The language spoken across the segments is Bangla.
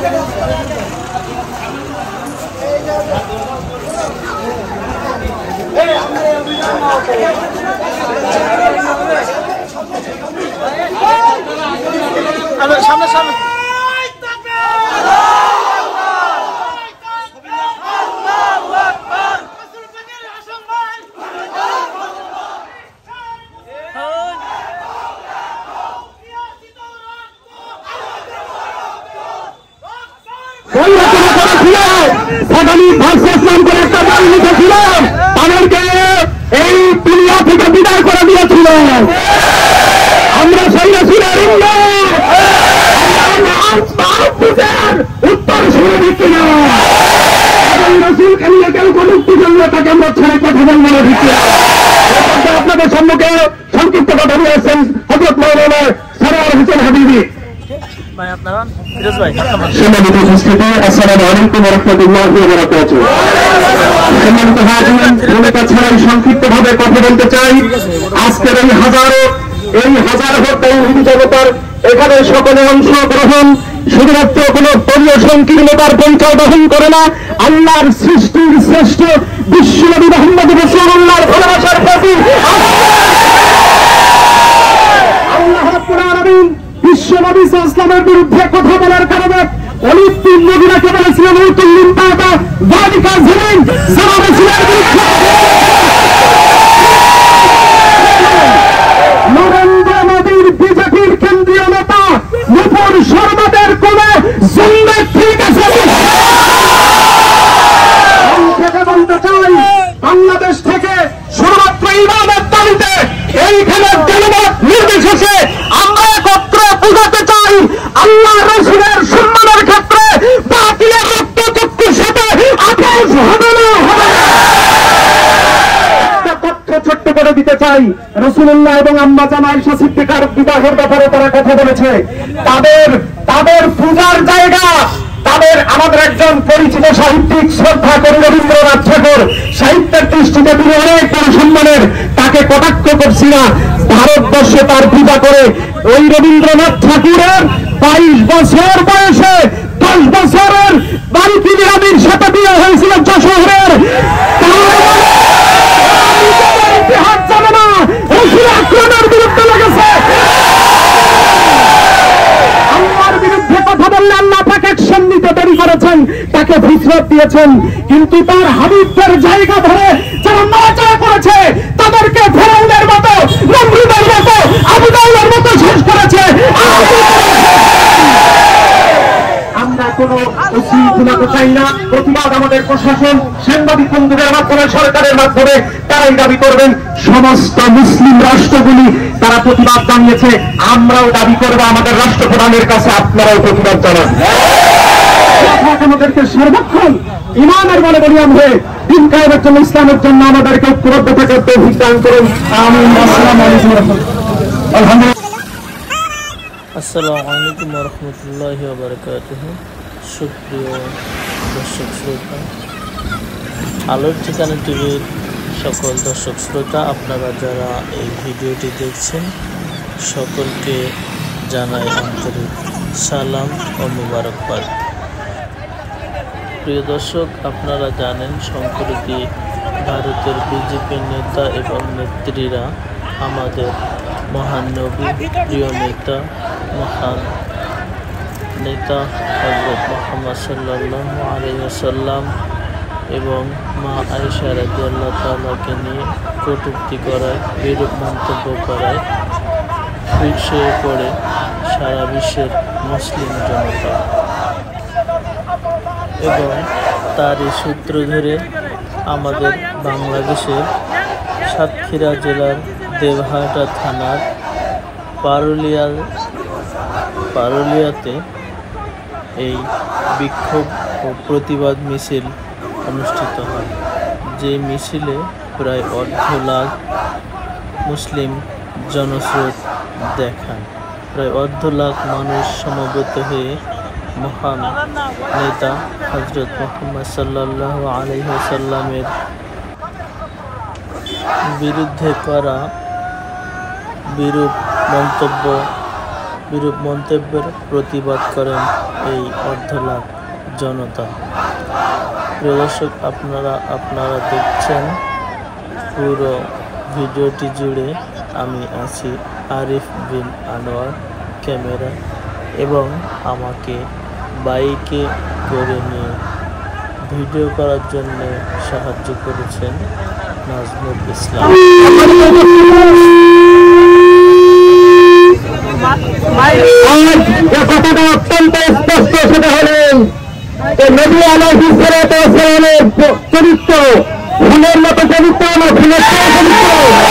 সামনে সামনে তাদেরকে এই দুনিয়া থেকে বিদায় করে দিয়েছিল। আমরা সেই রসুলের উত্তর শুনে দিচ্ছি না। রসুলকে নিয়ে কেউ কটুক্তি করলে তাকে আমরা ছেড়ে কথা বলবো না। আপনাদের সম্মুখে সংক্ষিপ্ত কথা বলেছেন হযরত মাওলানা সরওয়ার হোসেন হাবিবি। সম্মানিত উপস্থিতি, আসসালামু আলাইকুম ওয়া রাহমাতুল্লাহি ওয়া বারাকাতুহু। সম্মানিত হাজিরিন, ভূমিকা ছাড়াই সংক্ষিপ্তভাবে কথা বলতে চাই। আজকের এই হাজার তৌহিদি জনতার এখানে সকলে অংশগ্রহণ শুধুমাত্র কোন দলীয় সংকীর্ণতার পরিচয় বহন করে না। আল্লাহর সৃষ্টির শ্রেষ্ঠ বিশ্বনবী মুহাম্মদ রাসূলুল্লাহর ভালোবাসার প্রতি আল্লাহ রাব্বুল আলামিন বিশ্বনবী সাল্লাল্লাহু আলাইহি ওয়াসাল্লামের বিরুদ্ধে কথা বলার কারণে অলিদ বিন মুগীরাকে বলেছিলেন উতুল্লিন তাতা যালিকা জালিম সারা রাসূলের বিরুদ্ধে নরেন্দ্র মোদীর বিজেপির কেন্দ্রীয় নেতা নুপুর শর্মাদের কোন জুম্মে ঠিক আছে বলতে চাই। বাংলাদেশ থেকে শুধুমাত্র ইমানের দাবিতে এইখানে জনমত নির্বিশেষে আমরা একত্রে বুঝাতে চাই, আল্লাহ রাসূলের সম্মানের ক্ষেত্রে বাতিলের রক্তচক্ষুর সাথে আপোষ হবে না। ছোট্ট করে দিতে চাই, রাসূলুল্লাহ এবং আম্মা জান আয়েশা সিদ্দিকার বিবাহের ব্যাপারে তারা কথা বলেছে। তাদের পূজার জায়গা, আমাদের একজন পরিচিত সাহিত্যিক শ্রদ্ধা করি রবীন্দ্রনাথ ঠাকুর, সাহিত্যের দৃষ্টিতে তিনি অনেক বড় সম্মানের, তাকে কটাক্ষ করছি না। ভারতবর্ষে তার পূজা করে ওই রবীন্দ্রনাথ ঠাকুরের 22 বছর বয়সে 10 বছরের বাড়িতে নিরামির সাথে বিয়ে হয়েছিল যশোহরের। ইতিহাস জানে না, রসুল আকরামের বিরুদ্ধে লেগেছে। আল্লাহর বিরুদ্ধে কথা বললে আল্লাহ তাকে অ্যাকশন নিতে দেরি করেছেন, তাকে ফিতরত দিয়েছেন। কিন্তু তার হাবিবদের জায়গা ধরে যারা নাচাড়া করেছে তাদেরকে ফেরাউনের মতো, নমরুদের মতো, আবু জাহলের মতো শেষ করেছে। আমরা কোনো উশৃঙ্খলাকে চাই না। প্রতিবাদ আমাদের প্রশাসন, সাংবাদিক বন্ধুদের মাধ্যমে, সরকারের মাধ্যমে তারাই দাবি করবেন। সমস্ত মুসলিম রাষ্ট্রগুলি তারা প্রতিবাদ জানিয়েছে, আমরাও দাবি করবো আমাদের রাষ্ট্রপ্রধানের কাছে আপনারাও প্রতিবাদ জানান। আমাদেরকে সর্বক্ষণ ইমানের বলে বলিয়ান হয়ে দিন কায়েমের জন্য, ইসলামের জন্য আমাদেরকে ঐক্যবদ্ধ থাকার তৌফিক দান করুন। আমিন। আসসালামু আলাইকুম ওয়া রাহমাতুল্লাহ। আলহামদুলিল্লাহ। আসসালামু আলাইকুম ওয়া রাহমাতুল্লাহি ওয়া বারাকাতুহু। সুপ্রিয় দর্শক শ্রোতা, আলোর ঠিকানা টিভির সকল দর্শক শ্রোতা, আপনারা যারা এই ভিডিওটি দেখছেন সকলকে জানাই আন্তরিক সালাম ও মুবারকবাদ। প্রিয় দর্শক, আপনারা জানেন সম্প্রতি ভারতের বিজেপি নেতা এবং নেত্রীরা আমাদের মহান নবী, প্রিয় নেতা, মহান নেতা হযরত মুহাম্মদ সাল্লাল্লাহু আলাইহি ওয়াসাল্লাম এবং মা আয়েশা রাদিয়াল্লাহু তাআলাকে নিয়ে কটূক্তি করায়, বিরূপ মন্তব্য করায় শুয়ে পড়ে সারা বিশ্বের মুসলিম জনতা। এবং তারই সূত্র ধরে আমাদের বাংলাদেশের সাতক্ষীরা জেলার দেবহাটা থানার পারুলিয়াতে এই বিক্ষোভ ও প্রতিবাদ মিছিল অনুষ্ঠিত হয়, যে মিছিলে প্রায় 1.5 লাখ মুসলিম জনস্রোত দেখায়। প্রায় 1.5 লাখ মানুষ সমবেত হয়ে মহান নেতা হযরত মুহাম্মদ সাল্লাল্লাহু আলাইহি ওয়াসাল্লামের বিরুদ্ধে করা বিরূপ মন্তব্য বিরূপ মন্তব্যের প্রতিবাদ করেন এই অর্ধলাখ জনতা। প্রিয় দর্শক, আপনারা দেখছেন পুরো ভিডিওটি জুড়ে আমি আছি আরিফ বিন আনোয়ার ক্যামেরা, এবং আমাকে বাইকে করে নিয়ে ভিডিও করার জন্য সাহায্য করেছেন নাজমুল ইসলাম। কথাটা অত্যন্ত স্পষ্ট, সেটা হলেন নবী আলাইহিস সালাতু ওয়াস সালামের চরিত্র ফুলের মতো পবিত্র না, ফুলের চেয়ে পবিত্র।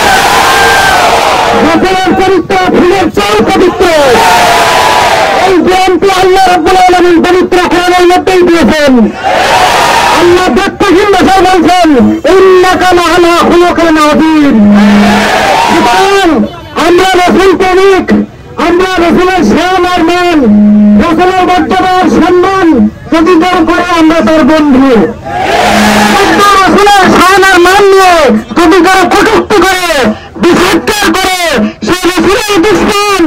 রাসূলের চরিত্র ফুলের চেয়ে পবিত্র। এই গ্রন্থ আল্লাহ রাব্বুল আলামিন পবিত্র কোরআনের মধ্যেই দিয়েছেন। আল্লাহ ব্যক্তিহীন ভাষায় বলছেন, ইন্নাকা লাআলা খুলুকিন আযীম। সুতরাং আমরা রাসূল প্রেমিক, আমরা রাসূলের শান আর মান, রাসূলের মর্যাদা আর সম্মান প্রতিদান করে আমরা তার বন্ধু। কিন্তু রাসূলের শান আর মান নিয়ে যদি কারো কটূক্তি করে, বিসর্জন করে, সে রাসূলের দুশমন।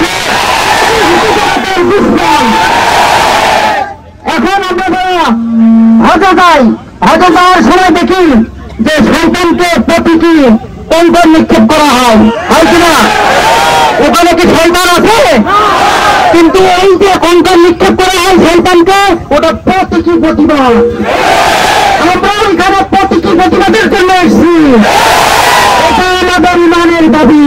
এখন আমরা যারা হজে যাই, হজে যাওয়ার সময় দেখি যে শয়তানকে প্রতীকী কঙ্কর নিক্ষেপ করা হয় কিনা? ওখানে কি শয়তান আছে? কিন্তু এই যে কঙ্কর নিক্ষেপ করা হয় শয়তানকে, ওটা প্রতীকী প্রতিবাদ। আমরা এখানে প্রতীকী প্রতিবাদের জন্য এসেছি। এটা আমাদের ইমানের দাবি।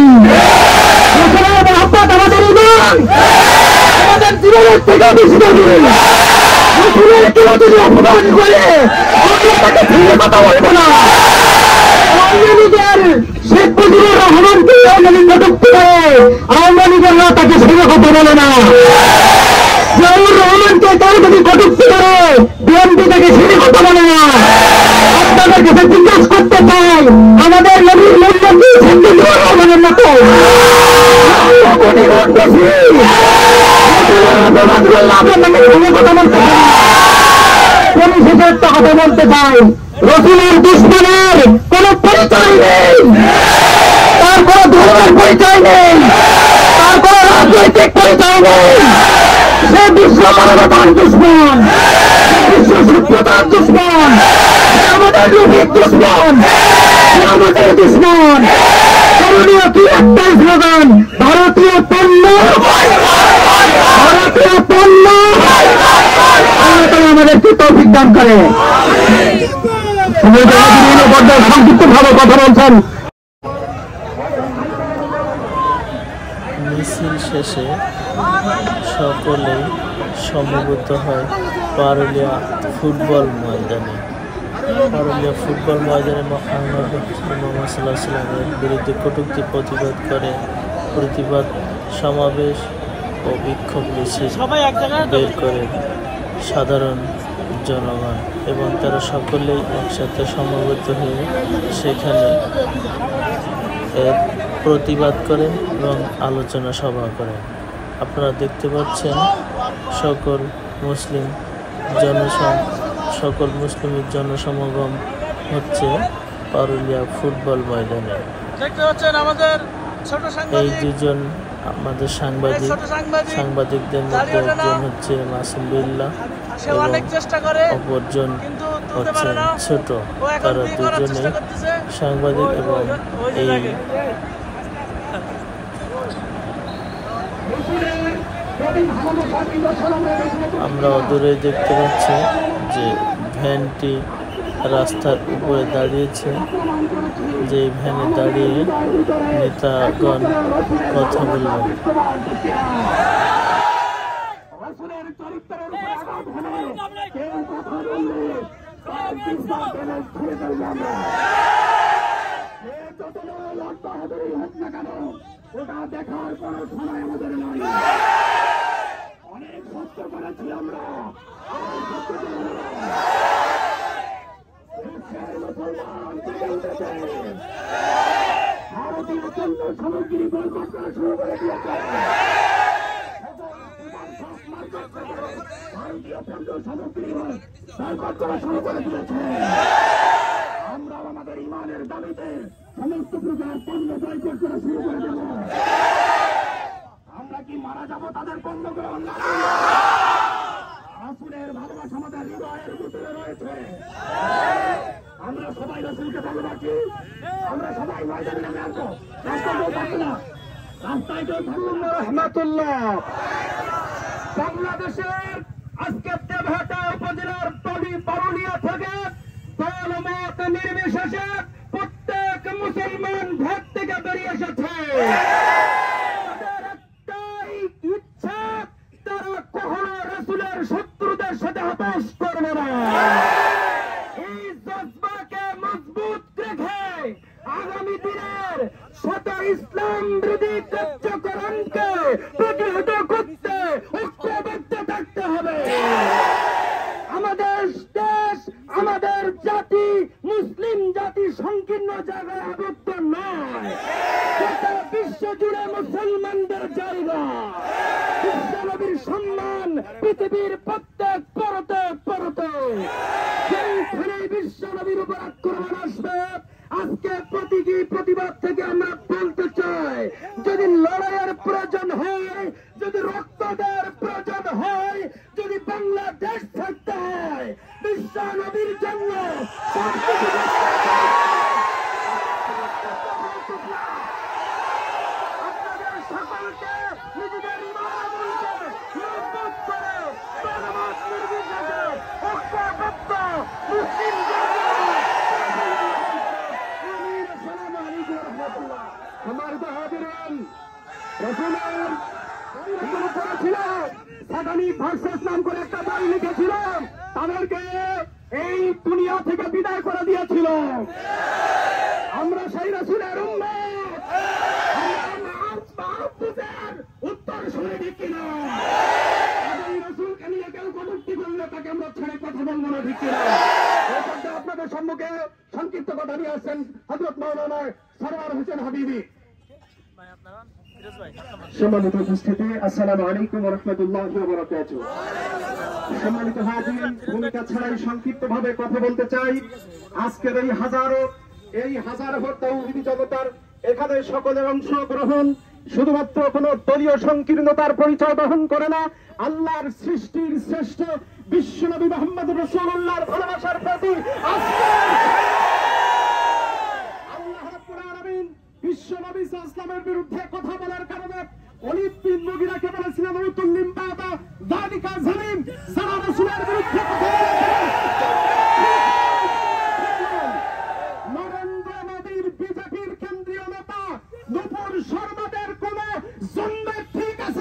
আমাদের ইমান আমাদের জীবনের থেকে বেশি দাবি। কেউ যদি অপমান করে তাকে ফিরে কথা বলবো না। শেখ মুজিবুর রহমানকে আওয়ামী লীগ কটূক্তি করে, আওয়ামী লীগেররা তাকে ফিরে কথা বলে না। জিয়াউর রহমানকে কেউ যদি কটূক্তি করে, বিএনপি তাকে ফিরে কথা বলে না। আপনাদের কাছে জিজ্ঞাসা করতে চাই, আমাদের নবীর মূল্য দিয়েছেন মুজিবুর রহমানের মতো। পরিশেষে একটা কথা বলতে চাই, রাসূলের দুশমনের কোন পরিচয় নেই, তার কোন ধর্মের পরিচয় নেই, তার কোন রাজনৈতিক পরিচয় নেই। সে বিশ্ব মানবতার দুশমন, বিশ্ব সভ্যতার দুশমন, আমাদের রূপের দুশমন, আমাদের দুশমন। করণীয় কি একটাই স্লোগান, ভারতীয় পণ্য, ভারতীয় পণ্য। আমাদেরকে তৌফিক দান করে। সংক্ষিপ্ত ভাবে কথা বলছেন। মিছিল শেষে সকলেই সমবেত হয় পারুলিয়া ফুটবল ময়দানে। পারুলিয়া ফুটবল ময়দানে মুহাম্মদ সাল্লাল্লাহু আলাইহি ওয়াসাল্লামের বিরুদ্ধে কটূক্তি প্রতিবাদ সমাবেশ ও বিক্ষোভ মিছিল বের করে সাধারণ জনগণ, এবং তারা সকলেই একসাথে সমবেত হয়ে সেখানে প্রতিবাদ করেন এবং আলোচনা সভা করেন। আপনারা দেখতে পাচ্ছেন সকল মুসলিমের জনসমাগম হচ্ছে পারুলিয়া ফুটবল ময়দানে। এই দুজন আমাদের সাংবাদিকদের মধ্যে একজন হচ্ছে মাসুম বিল্লাহ এবং অপরজন হচ্ছে ছোট। তারা দুজনে সাংবাদিক, এবং এই আমরা অদূরে দেখতে পাচ্ছি যে ভ্যানটি রাস্তার উপরে দাঁড়িয়েছে, যে ভ্যানে দাঁড়িয়ে নেতাগণ কথা বলবেন। ওটা দেখার কোনো সময় আমাদের নয়। অনেক সত্য করেছি আমরা, ভারতীয় পণ্য সামগ্রী বয়কট করা শুরু করে দিয়েছে। ভারতীয় পণ্য সামগ্রী বয়কট করা শুরু করে দিয়েছে। আমরা আমাদের ইমানের দাবিতে সমস্ত প্রকার পণ্য বয়কট করা শুরু করে দেব। আমরা কি কি মারা যাবো তাদের বন্ধ করে রাসূলের ভালোবাসা আমাদের হৃদয়ের ভিতরে রয়েছে। আমরা সবাই রাসূলকে ভালোবাসি, আমরা সবাই ময়দানে নেমে আসবো। রাস্তায় কেউ থাকবে না, রাস্তায় কেউ থাকবেন না। রহমাতুল্লাহ। বাংলাদেশের আজকে দেবহাটা উপজেলার বারুলিয়া থেকে দলমত নির্বিশেষে প্রত্যেক মুসলমান ভোট থেকে বেরিয়ে এসেছে। তাদের একটাই ইচ্ছা, তারা কখনো রাসূলের শত্রুদের সাথে আপোষ করবে না। এই জজবাকে মজবুত রেখে আগামী দিনের শত ইসলাম বিরোধী কার্যক্রমকে প্রতিহত করতে ঐক্যবদ্ধ থাকতে হবে। আমাদের দেশ, আমাদের জাতি, মুসলিম জাতি সংকীর্ণ জায়গায় আবদ্ধ নয়। গোটা বিশ্ব জুড়ে মুসলমানদের জায়গা। বিশ্বনবীর সম্মান পৃথিবীর প্রত্যেক পরতে পরতে যেখানে বিশ্বনবীর উপর আক্রমণ আসবে, আজকে প্রতীকী প্রতিবাদ থেকে আমরা বলতে চাই, যদি লড়াইয়ের প্রয়োজন হয়, যদি রক্ত দেওয়ার প্রয়োজন হয়, যদি বাংলাদেশ থাকতে হয় বিশ্ব নবীর জন্য, আপনাদের সকলকে নিজেদের ইমানকে মজবুত করে জনমত নির্বিশেষে ঐক্যবদ্ধ মুসলিম নাম করে একটা বই লিখেছিলাম, তাদেরকে এই দুনিয়া থেকে বিদায় করে দিয়েছিল। আমরা সেই রাসূলের উম্মত, উত্তর শুনে ঠিক কিনা? এই রাসূলকে নিয়ে কেউ কটূক্তি করলে তাকে আমরা ছেড়ে কথা বলবো না, ঠিক কিনা? আপনাদের সম্মুখে সংক্ষিপ্ত কথা নিয়ে আসছেন হযরত মাওলানা সরওয়ার হোসেন হাবিবি। সম্মানিত উপস্থিতি, আসসালামু আলাইকুম ওয়া রাহমাতুল্লাহি ওয়া বারাকাতুহু। সম্মানিত হাজিরিন, ভূমিকা ছাড়াই সংক্ষিপ্ত ভাবে কথা বলতে চাই। আজকের এই হাজার ভোট তাওহীদি জনতার এখানে সকলের অংশগ্রহণ শুধুমাত্র কোন দলীয় সংকীর্ণতার পরিচয় বহন করে না, আল্লাহর সৃষ্টির শ্রেষ্ঠ বিশ্বনবী মুহাম্মদ রাসূলুল্লাহর ভালোবাসার প্রতি বিশ্বনবী ইসলামের বিরুদ্ধে কথা বলার কারণে ওলীদ বিন মুগীরাকে বলেছিলেন উতুল্লিম বাদা যালিকা জালিম, যারা রাসূলের বিরুদ্ধে কথা নরেন্দ্র মোদীর বিজেপির কেন্দ্রীয় নেতা নূপুর শর্মাদের কোন জন্য ঠিক আছে?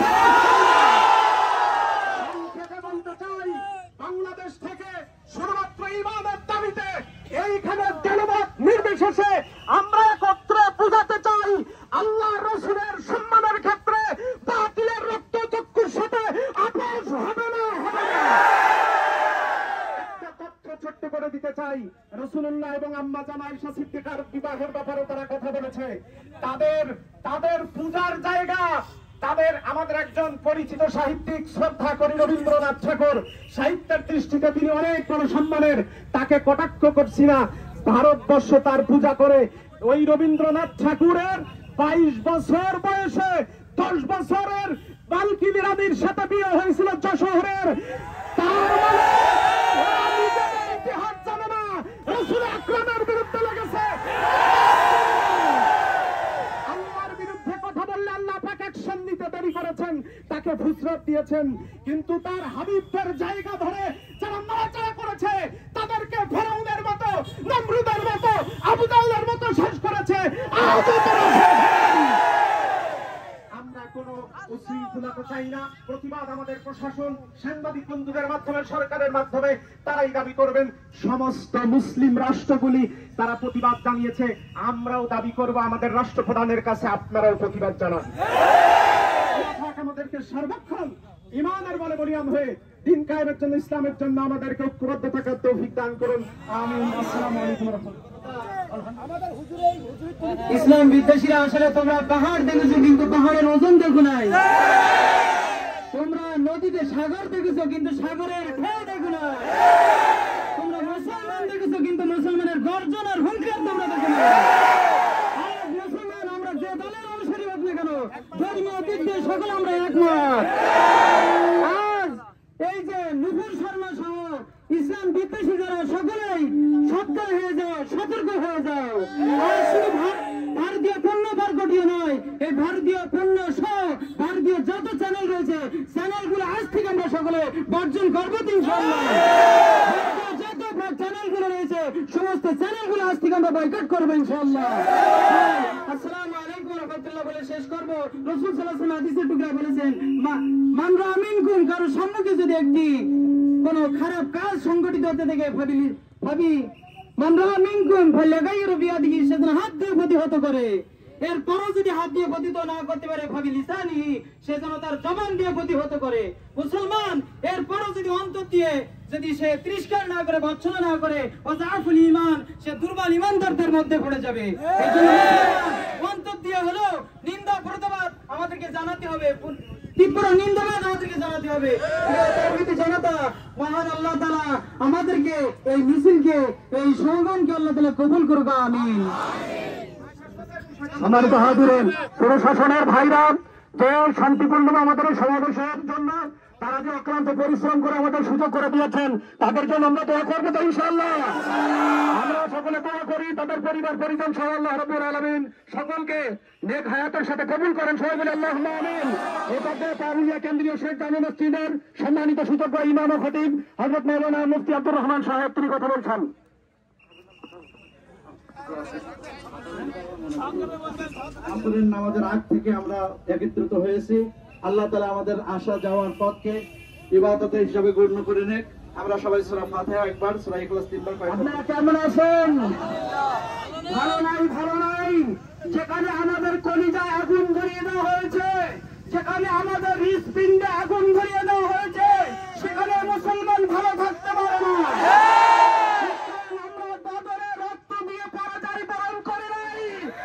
বলতে চাই, বাংলাদেশ থেকে শুধুমাত্র ইমানের দাবিতে এইখানে জনমত নির্বিশেষে আমরা একত্রে বুঝাতে চাই, আল্লাহ রাসূলের সম্মানের ক্ষেত্রে বাতিলের রক্তচক্ষুর সাথে আপোষ হবে না, হবে না। একটা তথ্য ছোট্ট করে দিতে চাই, রাসূলুল্লাহ এবং আম্মা জান আয়েশা সিদ্দিকার বিবাহের ব্যাপারে তারা কথা বলেছে। তাদের পূজার জায়গা, আমাদের একজন পরিচিত সাহিত্যিক, শ্রদ্ধা করি রবীন্দ্রনাথ ঠাকুর, সাহিত্যের দৃষ্টিতে তিনি অনেক বড় সম্মানের, তাকে কটাক্ষ করছি না। ভারতবর্ষ তার পূজা করে। ওই রবীন্দ্রনাথ ঠাকুরের 22 বছর বয়সে 10 বছরের বালকিনী রানীর সাথে বিয়ে হয়েছিল যশোহরের। তার মানে ইতিহাস জানে না, রাসূল আকরামের বিরুদ্ধে লেগেছে। আল্লাহর বিরুদ্ধে কথা বললে আল্লাহ পাক অ্যাকশন নিতে দেরি করেছেন, তাকে ফুসরত দিয়েছেন। কিন্তু তার হাবিবদের জায়গা ধরে যারা নড়াচড়া করেছে, তাদেরকে ফেরাউনের মতো, নমরুদের মতো, আবু জাহলের মতো শেষ করেছে। আমরা কোন উশৃঙ্খলতা চাই না। প্রতিবাদ আমাদের প্রশাসন, সাংবাদিক বন্ধুদের মাধ্যমে, সরকারের মাধ্যমে তারাই দাবি করবেন। সমস্ত মুসলিম রাষ্ট্রগুলি তারা প্রতিবাদ জানিয়েছে, আমরাও দাবি করব আমাদের রাষ্ট্রপ্রধানের কাছে আপনারাও প্রতিবাদ জানান। আমাদেরকে সর্বক্ষণ ইমানের বলে বলিয়ান হয়ে দিন কায়েমের জন্য, ইসলামের জন্য আমাদেরকে ঐক্যবদ্ধ থাকার তৌফিক দান করুন। আমিন। আসসালামু আলাইকুম ওয়া রাহমাতুল্লাহ। ইসলাম বিদ্বেষীরা আসলে তোমরা পাহাড় দেখেছো, কিন্তু পাহাড়ের ওজন দেখো নাই। তোমরা নদীতে সাগর দেখেছো, কিন্তু সাগরের ঢেউ দেখো না। তোমরা মুসলমান দেখেছো, কিন্তু মুসলমানের গর্জন আর হুঙ্কার তোমরা দেখো না। মুসলমান আমরা যে দলের অনুসারী হোক না কেন, ধর্মীয় দিক বিষয়ে সকলে আমরা একমত। আজ এই যে নুপুর শর্মা সহ ইসলাম বিদ্বেষী যারা সকলেই সাবধান হয়ে যাও, সতর্ক হয়ে যাও। আর শুধু ভারতীয় পণ্য বয়কটীয় নয়, এই ভারতীয় পণ্য সহ ভারতীয় যত চ্যানেল রয়েছে চ্যানেলগুলো আজ থেকে আমরা সকলে বর্জন করবো ইনশাআল্লাহ। যত চ্যানেলগুলো রয়েছে সমস্ত চ্যানেলগুলো আজ থেকে আমরা বয়কট করবো ইনশাআল্লাহ। আসসালামু আলাইকুম ওয়া রাহমাতুল্লাহ বলে শেষ করবো। রাসূল সাল্লাল্লাহু আলাইহি ওয়াসাল্লাম হাদিসের টুকরা বলেছেন, মান রাআ মিনকুম, কারো সম্মুখে যদি একটি কোন খারাপ কাজ সংগঠিত হতে থেকে ভাবি মান রাআ মিনকুম ফালাগাইরু বিয়াদিহি, সেজন্য হাত দিয়ে প্রতিহত করে। এরপরও যদি হাত দিয়ে প্রতিহত না করতে পারে ভাবি লিসানিহি, সেজন্য তার জবান দিয়ে প্রতিহত করে। মুসলমান এরপরও যদি অন্তর দিয়ে যদি সে তিরস্কার না করে, ভৎসনা না করে, ওয়াজাফুল ঈমান, সে দুর্বল ঈমানদারদের মধ্যে পড়ে যাবে। এইজন্য অন্তর দিয়ে হলো নিন্দা প্রতিবাদ আমাদেরকে জানাতে হবে, তীব্র নিন্দাবাদ আমাদেরকে জানাতে হবে। জনতা, মহান আল্লাহ তাআলা আমাদেরকে এই মিছিলকে, এই সংগ্রামকে আল্লাহ তাআলা কবুল করুক, আমিন। আমার বাহাদুরের প্রশাসনের ভাইরা যে শান্তিপূর্ণ আমাদের সমাবেশের জন্য তারা যে অক্লান্ত পরিশ্রম করে আমাদের সুযোগ করে দিয়েছেন, তাদের জন্য আমরা দোয়া করবো তো ইনশাআল্লাহ। আমরা সকলে দোয়া করি তাদের পরিবার পরিজন সহ আল্লাহ রাব্বুল আলামিন সকলকে নেক হায়াতের সাথে কবুল করেন, সবাই বলে আল্লাহুম্মা আমিন। এই পর্যায়ে পারুলিয়া কেন্দ্রীয় শেখ জামে মসজিদের সম্মানিত সুযোগ্য ইমাম ও খতিব হযরত মাওলানা মুফতি আব্দুর রহমান সাহেব তিনি কথা বলছেন। আসরের নামাজের আগ থেকে আমরা একত্রিত হয়েছি। আল্লাহ তাআলা আমাদের আসা যাওয়ার পথকে ইবাদতের হিসাবে গণ্য করে নেক। আমরা সবাই সূরা ফাতিহা একবার, সূরা ইখলাস তিনবার পাঠ করি। আপনারা কেমন আছেন? ভালো নাই, ভালো নাই। যেখানে আমাদের কলিজায় আগুন ধরিয়ে দেওয়া হয়েছে, যেখানে আমাদের হৃৎপিণ্ডে আগুন ধরিয়ে দেওয়া হয়েছে, সেখানে মুসলমান ভালো থাকতে পারে না। আমরা বদরে রক্ত দিয়ে পরাজয় বরণ করে নাই।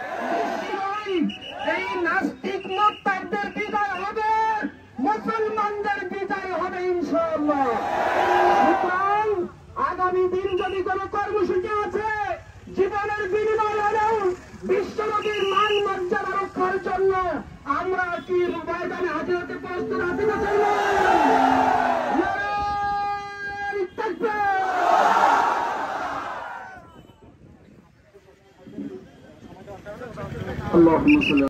এই নাস্তিক মোর্তাদের বিজয় হবে, মুসলমানদের বিজয় হবে ইনশাআল্লাহ। সুতরাং আগামী দিন যদি কোনো কর্মসূচি আছে, জীবনের বিনিময় হলেও বিশ্বনবীর মান মর্যাদা রক্ষার জন্য আমরা কি ময়দানে হাজির হতে প্রস্তুত আছি না? আল্লাহুম্মা সাল্লি